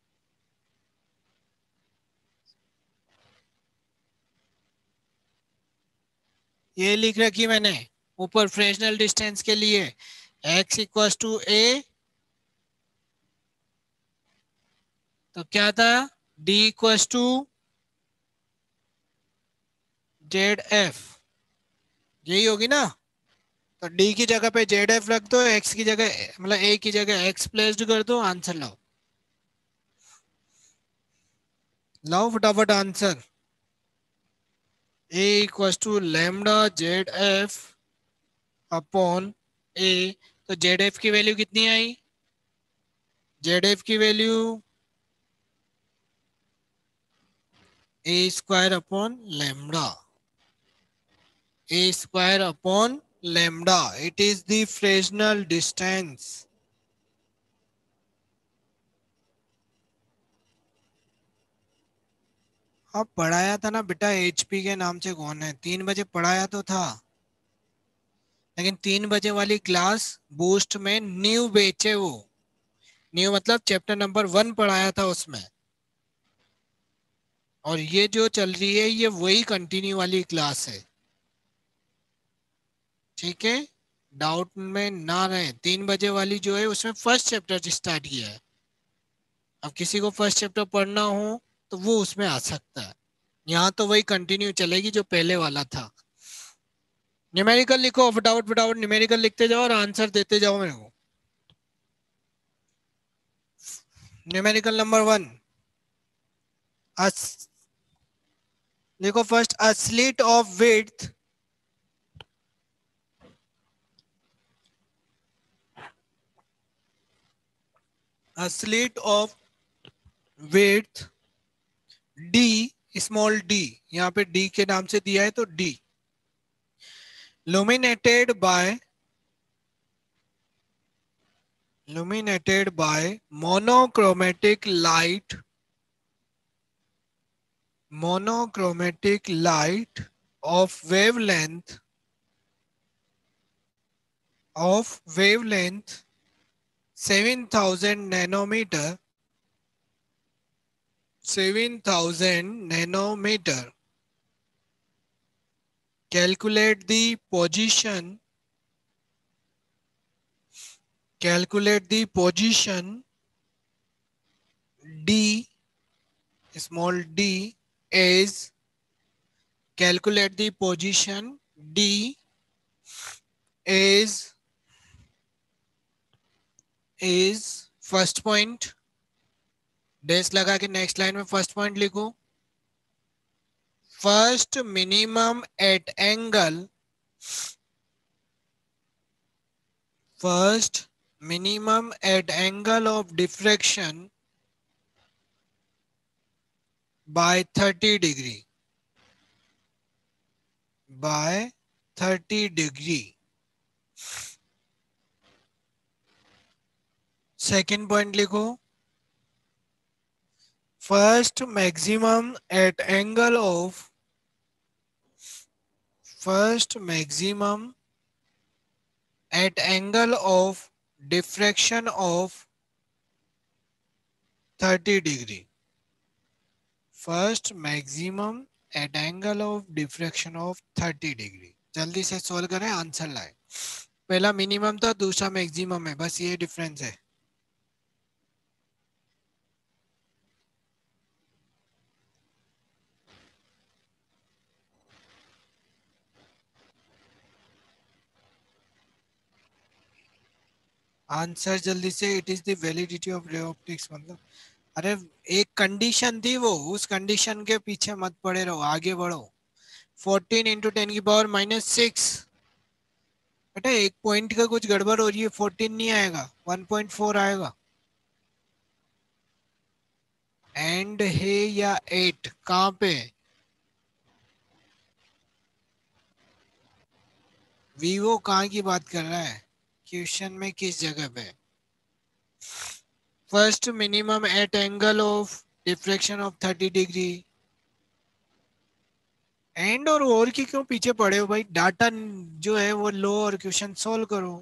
ये लिख रखी मैंने ऊपर, फ्रेजनल डिस्टेंस के लिए x इक्वल्स टू ए, तो क्या था, d equals to Z F, यही होगी ना। तो d की जगह पे जेड एफ रख दो, x की जगह मतलब a की जगह x प्लेस्ड कर दो, आंसर लाओ। लाओ फटाफट answer. a equals to lambda Z F upon a, तो जेड एफ की वैल्यू कितनी आई, जेड एफ की value a square upon lambda, a square upon lambda, it is the Fresnel distance। अब पढ़ाया था ना बेटा, एचपी के नाम से कौन है, 3 बजे पढ़ाया तो था, लेकिन 3 बजे वाली क्लास बूस्ट में न्यू बैच है, वो न्यू मतलब चैप्टर नंबर 1 पढ़ाया था उसमें, और ये जो चल रही है ये वही कंटिन्यू वाली क्लास है। ठीक है, डाउट में ना रहे, 3 बजे वाली जो है उसमें फर्स्ट चैप्टर स्टार्ट किया है। अब किसी को फर्स्ट चैप्टर पढ़ना हो तो वो उसमें आ सकता है, यहाँ तो वही कंटिन्यू चलेगी जो पहले वाला था। न्यूमेरिकल लिखो फटाफट फटाफट, न्यूमेरिकल लिखते जाओ और आंसर देते जाओ मेरे को। न्यूमेरिकल नंबर 1, देखो first, a slit of width, a slit of width d, small d, यहाँ पे d के नाम से दिया है तो d, illuminated by monochromatic light of wavelength 7000 nanometer, 7000 nanometer. Calculate the position d, small d, is calculate the position d is first point, dash लगा के नेक्स्ट लाइन में फर्स्ट पॉइंट लिखो, first minimum at angle, first minimum at angle of diffraction by 30 degree, by 30 degree. Second point लिखो, first maximum at angle of, first maximum at angle of diffraction of 30 degree, first maximum at angle of diffraction of 30 degree. जल्दी से solve करें, answer लाए. पहला minimum था, दूसरा maximum है, बस ये डिफरेंस है. आंसर जल्दी से, it is the validity of ray optics, मतलब अरे एक कंडीशन थी वो, उस कंडीशन के पीछे मत पड़े रहो, आगे बढ़ो. 14 इंटू 10 की पावर -6, बेटा एक पॉइंट का कुछ गड़बड़ हो रही है, 14 नहीं आएगा, 1.4 आएगा. एंड है या 8 कहाँ पे, वीवो कहाँ की बात कर रहा है क्वेश्चन में, किस जगह पे, first minimum at angle of diffraction of 30 degree. And और की क्यों पीछे पड़े हो भाई, डाटा जो है वो लो और क्वेश्चन सोल्व करो.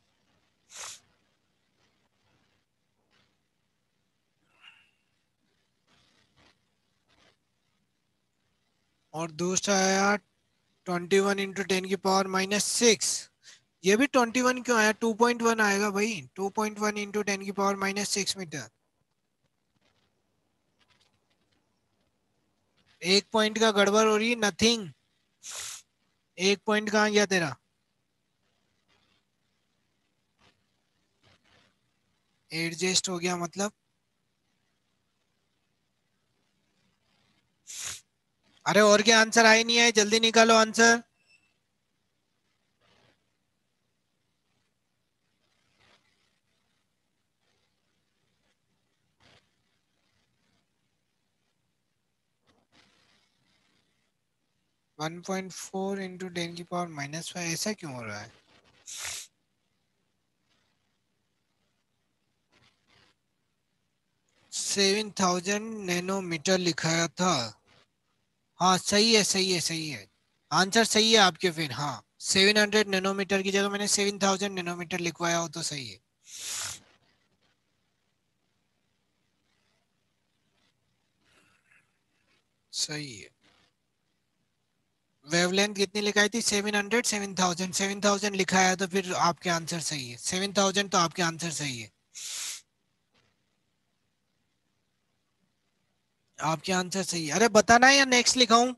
और दूसरा आया 21 इंटू 10 की पावर -6, ये भी 21 क्यों आया, 2.1 आएगा भाई, 2.1 इंटू 10 की पावर -6 मीटर. एक पॉइंट का गड़बड़ हो रही है, नथिंग. एक पॉइंट कहाँ गया तेरा, एडजस्ट हो गया मतलब. अरे और क्या आंसर आए नहीं आए, जल्दी निकालो आंसर. (1.4 इंटू 10 की पावर -5), ऐसा क्यों हो रहा है. 7000 नैनोमीटर लिखाया था. हाँ सही है, सही है, सही है, आंसर सही है आपके फिर. हाँ 700 नैनोमीटर की जगह मैंने 7000 नैनोमीटर लिखवाया हो तो सही है. सही है. वेवलेंथ कितनी लिखाई थी, 700, 7000, 7000 लिखा है तो फिर आपके आंसर सही है, 7000 तो आपके आंसर सही है. आपके आंसर सही है. अरे बताना है या नेक्स्ट लिखाऊं,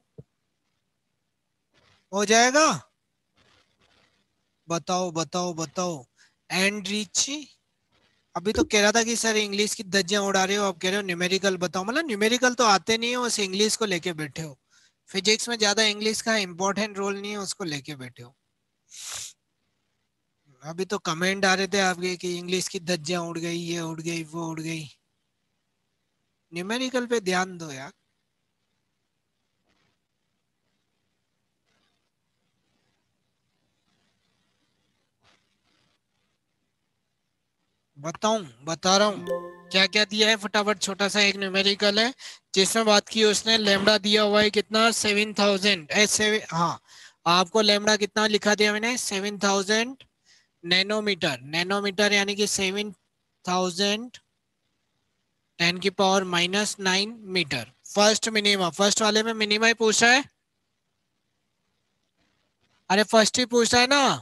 हो जाएगा. बताओ बताओ बताओ. एंड रिच अभी तो कह रहा था कि सर इंग्लिश की धज्जियां उड़ा रहे हो, अब कह रहे हो न्यूमेरिकल बताओ। मतलब न्यूमेरिकल तो आते नहीं हो, बस इंग्लिश को लेके बैठे हो। फिजिक्स में ज्यादा इंग्लिश का इंपॉर्टेंट रोल नहीं है, उसको लेके बैठे हो। अभी तो कमेंट आ रहे थे आपके कि इंग्लिश की धज्जियां उड़ गई, ये उड़ गई, वो उड़ गई। न्यूमेरिकल पे ध्यान दो यार। बताऊं, बता रहा हूँ क्या क्या दिया है फटाफट। छोटा सा एक न्यूमेरिकल है जिसमें बात की उसने, लेमड़ा दिया हुआ है कितना, 7000 ऐसे। हाँ, आपको लेमड़ा कितना लिखा दिया मैंने, 7000 नैनोमीटर। नैनोमीटर यानी कि 7000 10⁻⁹ मीटर। फर्स्ट मिनिमा, फर्स्ट वाले में मिनिमा ही पूछा है। अरे फर्स्ट ही पूछा है ना।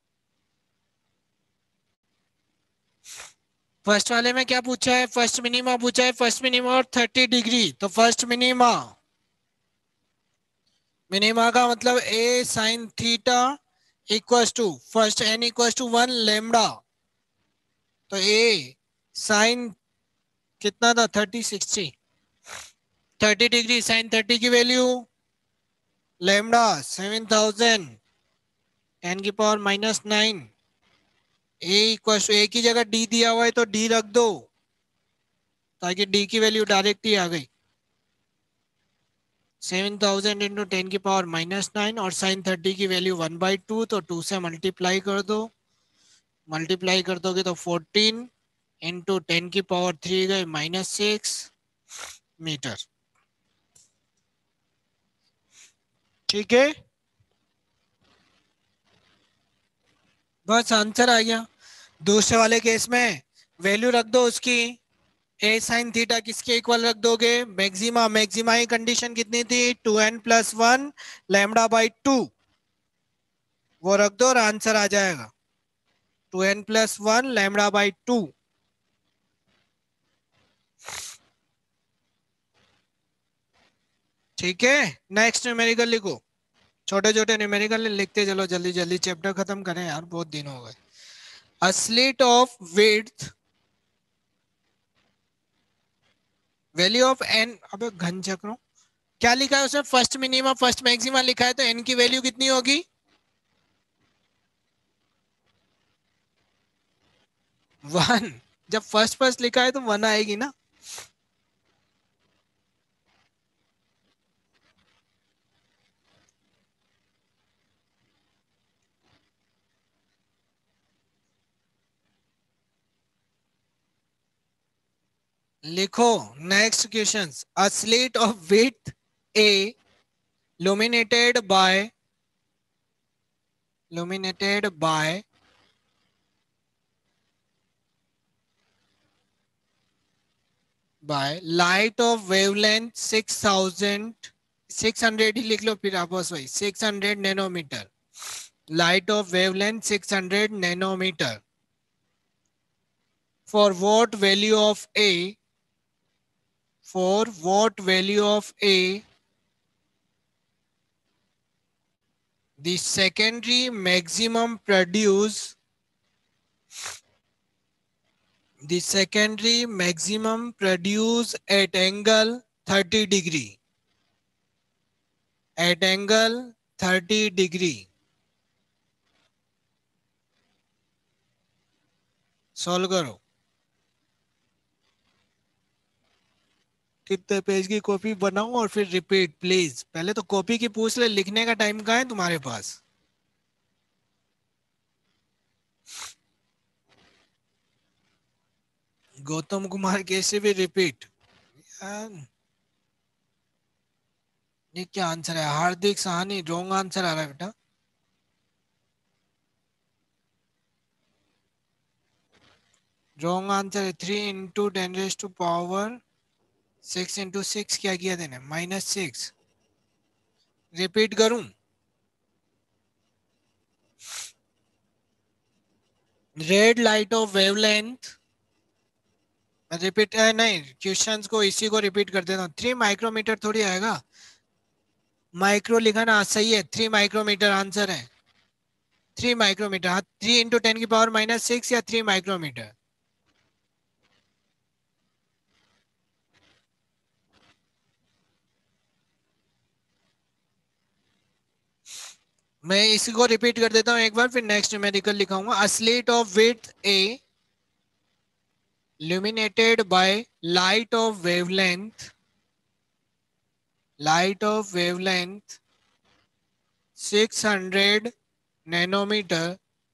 फर्स्ट वाले में क्या पूछा है, फर्स्ट मिनिमा पूछा है। फर्स्ट मिनिमा और 30 डिग्री, तो फर्स्ट मिनिमा। मिनिमा का मतलब a sine theta equals to first n equals to 1 lambda. तो ए साइन कितना था, 30 60। 30 डिग्री साइन 30 की value lambda 7000 10⁻⁹ a equals to, a की जगह डी दिया हुआ है तो डी रख दो, ताकि डी की वैल्यू डायरेक्ट ही आ गई। 7000 इंटू 10⁻⁹ और साइन 30 की वैल्यू 1/2, तो 2 से मल्टीप्लाई कर दो। मल्टीप्लाई कर दोगे तो 14 इंटू 10⁻³ गए -6 मीटर। ठीक है, बस आंसर आ गया। दूसरे वाले केस में वैल्यू रख दो उसकी, ए साइन थीटा किसके इक्वल रख दोगे, मैक्सिमा। मैक्सिमा की कंडीशन कितनी थी, 2n+1 λ/2। वो रख दो और आंसर आ जाएगा 2n+1 λ/2। ठीक है, नेक्स्ट न्यूमेरिकल लिखो। छोटे छोटे न्यूमेरिकल लिखते चलो, जल्दी जल्दी चैप्टर खत्म करें यार, बहुत दिन हो गए। A slit of width, value of n, अबे घन चक्रों, क्या लिखा है उसमें, फर्स्ट मिनिमा फर्स्ट मैक्सिमा लिखा है, तो n की वैल्यू कितनी होगी, 1। जब फर्स्ट फर्स्ट लिखा है तो 1 आएगी ना। लिखो next question. A slit of width a illuminated by light of wavelength 6000, 600 ही लिख लो फिर आपस वही, 600 nanometre. Light of wavelength 600 nanometre. For what value of a, for what value of a, the secondary maximum produce, at angle 30 degree, at angle 30 degree। Solve करो। कितने page की copy बनाओ और फिर रिपीट प्लीज। पहले तो कॉपी की पूछ ले, लिखने का टाइम कहाँ है तुम्हारे पास। गौतम कुमार कैसे भी रिपीट। ये क्या आंसर है, हार्दिक साहनी, रॉन्ग आंसर आ रहा है बेटा। रॉन्ग आंसर है, 3 × 10⁻⁶ क्या किया देने, -6। रिपीट करूं, red light of wavelength, repeat नहीं, क्वेश्चंस को इसी को रिपीट कर देता हूँ। 3 माइक्रोमीटर थोड़ी आएगा, माइक्रो लिखा ना, सही है, 3 माइक्रोमीटर आंसर है। 3 माइक्रोमीटर, हाँ, 3 × 10⁻⁶ या 3 माइक्रोमीटर। मैं इसी को रिपीट कर देता हूं एक बार, फिर नेक्स्ट न्यूमेरिकल लिखाऊंगा। A slit of width a illuminated by light of wavelength 600 nanometer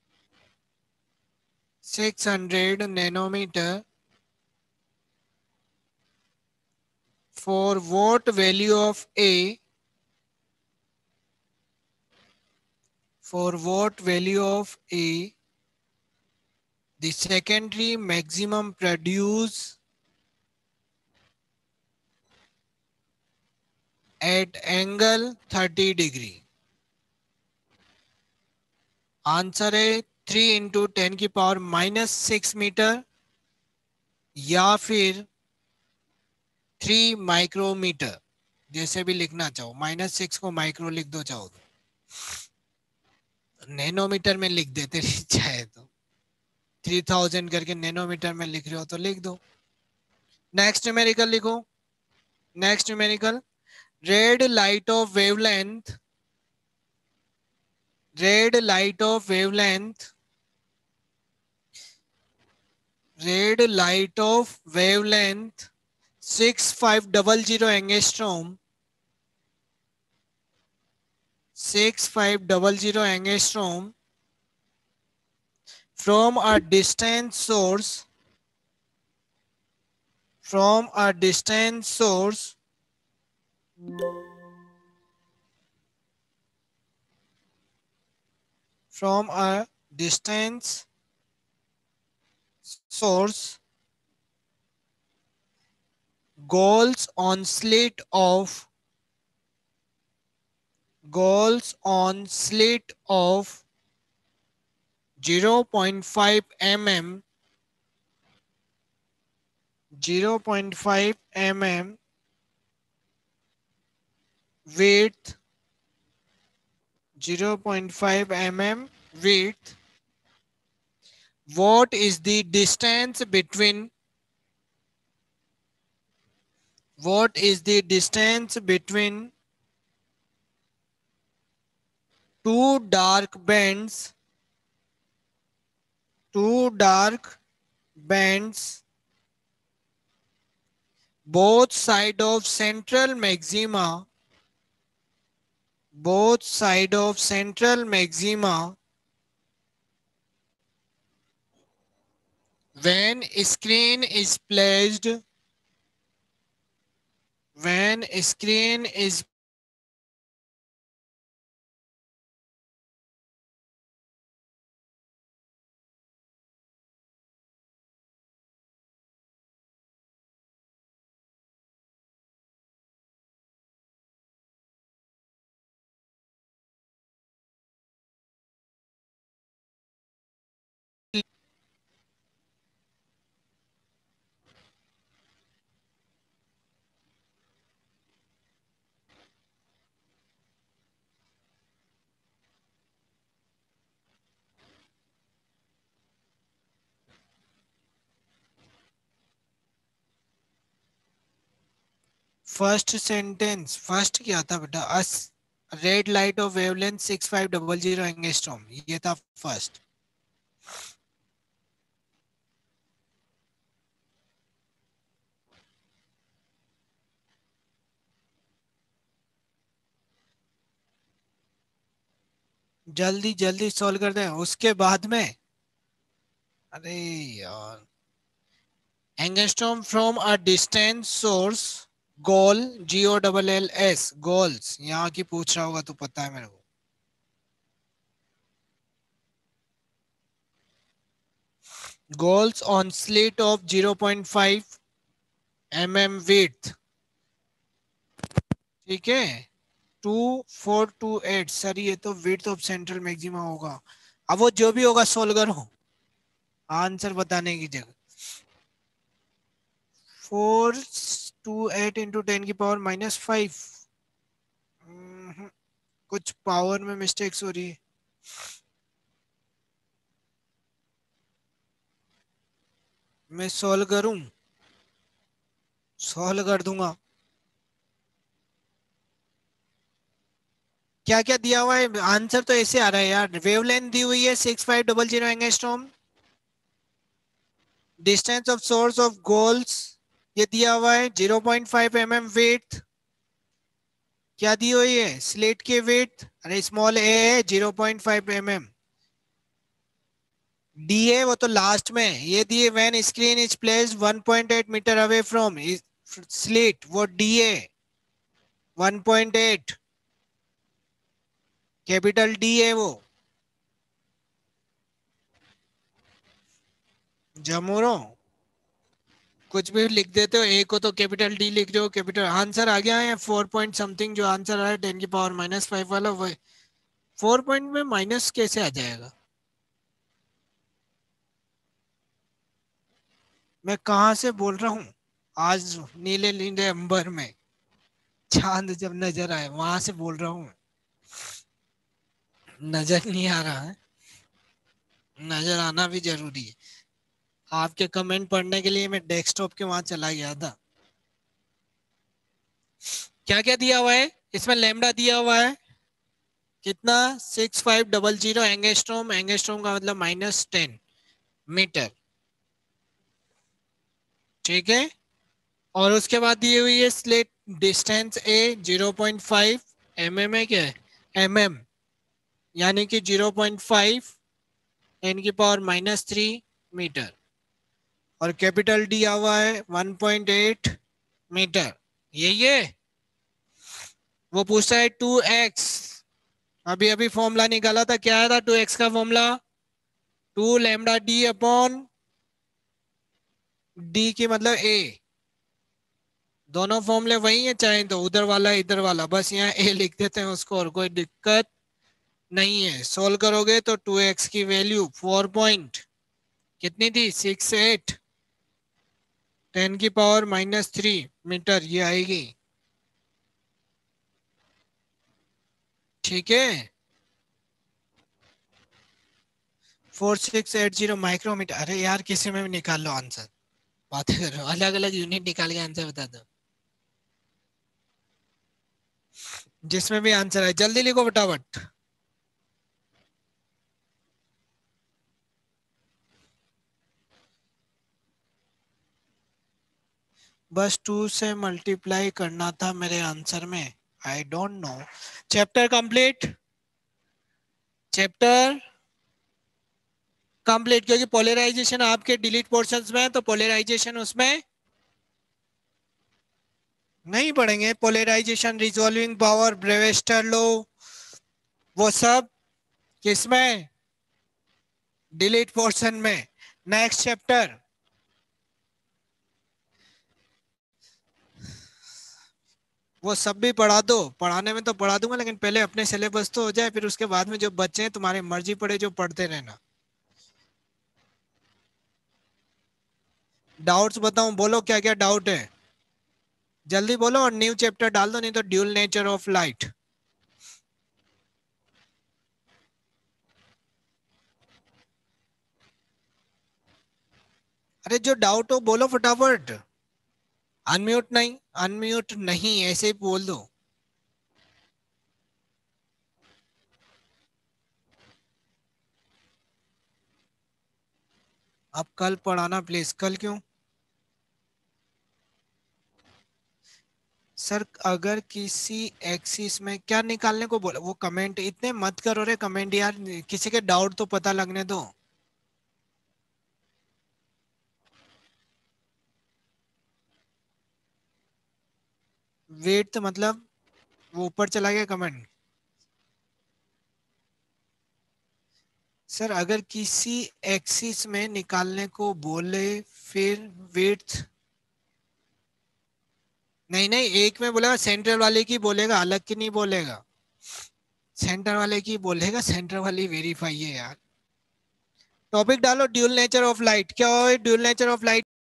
600 nanometer for what value of a for what value of a the secondary maximum produce at angle 30 degree। Answer है 3 × 10⁻⁻⁶ या फिर 3 micrometer, जैसे भी लिखना चाहो। -6 को micro लिख दो चाहो तो, नैनोमीटर में लिख देते चाहे तो। 3000 करके नैनोमीटर में लिख रहे हो तो लिख दो। नेक्स्ट न्यूमेरिकल लिखो। Next numerical, red light of wavelength red light of wavelength red light of wavelength 6500 angstrom 6500 angstrom from a distant source from a distant source from a distance source goals on slit of 0.5 mm 0.5 mm width 0.5 mm width. What is the distance between two dark bands both side of central maxima when screen is placed first क्या था बेटा? As red light of wavelength 6500 angstrom, ये था first. जल्दी जल्दी solve कर दें। उसके बाद में, अरे यार, angstrom from a distance source goal GOLLS goals, यहाँ की पूछ रहा होगा तो पता है मेरे को। Goals on slit of 0.5 mm width, ठीक है। 2428 सर, ये तो विड्थ ऑफ सेंट्रल मैक्सिमा होगा। अब वो जो भी होगा सोल्व करो आंसर बताने की जगह। 428 × 10⁻⁵। कुछ पावर में मिस्टेक्स हो रही है। मैं सॉल्व कर दूंगा। क्या क्या दिया हुआ है, आंसर तो ऐसे आ रहा है यार। वेवलेंथ दी हुई है 6500 angstrom, distance of source of goals ये दिया हुआ है, 0.5 mm विड्थ, क्या दी हुई है स्लेट की विड्थ, अरे स्मॉल ए है 0.5 mm, डी है वो तो लास्ट में है। ये दिए when screen is placed 1.8 metre away from slit, वो डी है 1.8, कैपिटल डी है वो। जमूरो कुछ भी लिख देते हो, ए को तो कैपिटल डी लिख रहे हो, कैपिटल आंसर आ गया है 4 पॉइंट समथिंग, जो आंसर आ रहा है 10⁻⁻⁵ वाला, वो 4 पॉइंट में माइनस कैसे आ जाएगा? मैं कहाँ से बोल रहा हूँ? आज नीले नीले अंबर में चांद जब नजर आए वहां से बोल रहा हूँ। नजर नहीं आ रहा है, नजर आना भी जरूरी है। आपके कमेंट पढ़ने के लिए मैं डेस्कटॉप के वहां चला गया था। क्या क्या दिया हुआ है इसमें? लैम्डा दिया हुआ है कितना, 6500 एंगस्ट्रॉम, एंगस्ट्रॉम का मतलब -10 मीटर, ठीक है। और उसके बाद दी हुई है स्लेट डिस्टेंस ए 0.5 mm है, क्या है mm, यानी कि 0.5 10⁻³ मीटर, और कैपिटल डी हुआ है 1.8 मीटर, यही है। वो पूछता है 2x, अभी अभी फॉर्मूला निकाला था, क्या आया था 2x का फॉर्मूला? 2 λd/, डी की मतलब ए, दोनों फॉर्मूले वही है, चाहे तो उधर वाला इधर वाला, बस यहाँ ए लिख देते हैं उसको, और कोई दिक्कत नहीं है। सोल्व करोगे तो 2x की वैल्यू 4 पॉइंट कितनी थी, 68 10⁻³ मीटर ये आएगी, ठीक है। 4680 माइक्रोमीटर, अरे यार किसी में भी निकाल लो आंसर, बातें कर रहे हो, अलग अलग यूनिट निकाल के आंसर बता दो, जिसमें भी आंसर है जल्दी लिखो फटाफट। बस 2 से मल्टीप्लाई करना था मेरे आंसर में, I don't know. Chapter complete, chapter complete, क्योंकि पोलराइजेशन आपके डिलीट पोर्शंस में है, तो पोलराइजेशन उसमें नहीं पढ़ेंगे। Polarization, resolving power, Brewster law, वो सब किसमें, डिलीट पोर्शन में। नेक्स्ट चैप्टर, वो सब भी पढ़ा दो, पढ़ाने में तो पढ़ा दूंगा, लेकिन पहले अपने सिलेबस तो हो जाए, फिर उसके बाद में जो बच्चे हैं तुम्हारी मर्जी पड़े जो पढ़ते रहना। डाउट्स बताऊं, बोलो क्या क्या डाउट है, जल्दी बोलो, और न्यू चैप्टर डाल दो, नहीं तो ड्यूल नेचर ऑफ लाइट। अरे जो डाउट हो बोलो फटाफट, अनम्यूट नहीं, अनम्यूट नहीं, ऐसे ही बोल दो। अब कल पढ़ाना प्लीज, कल क्यों सर? अगर किसी एक्सिस में क्या निकालने को बोला, वो कमेंट इतने मत करो रे, कमेंट यार, किसी के डाउट तो पता लगने दो। वेट तो मतलब वो ऊपर चला गया कमेंट। सर अगर किसी एक्सिस में निकालने को बोले फिर वेट, नहीं नहीं, एक में बोलेगा, सेंटर वाले की बोलेगा, अलग की नहीं बोलेगा, सेंटर वाले की बोलेगा, सेंटर वाली वेरीफाई है यार। टॉपिक डालो ड्यूल नेचर ऑफ लाइट, क्या है ड्यूल नेचर ऑफ लाइट?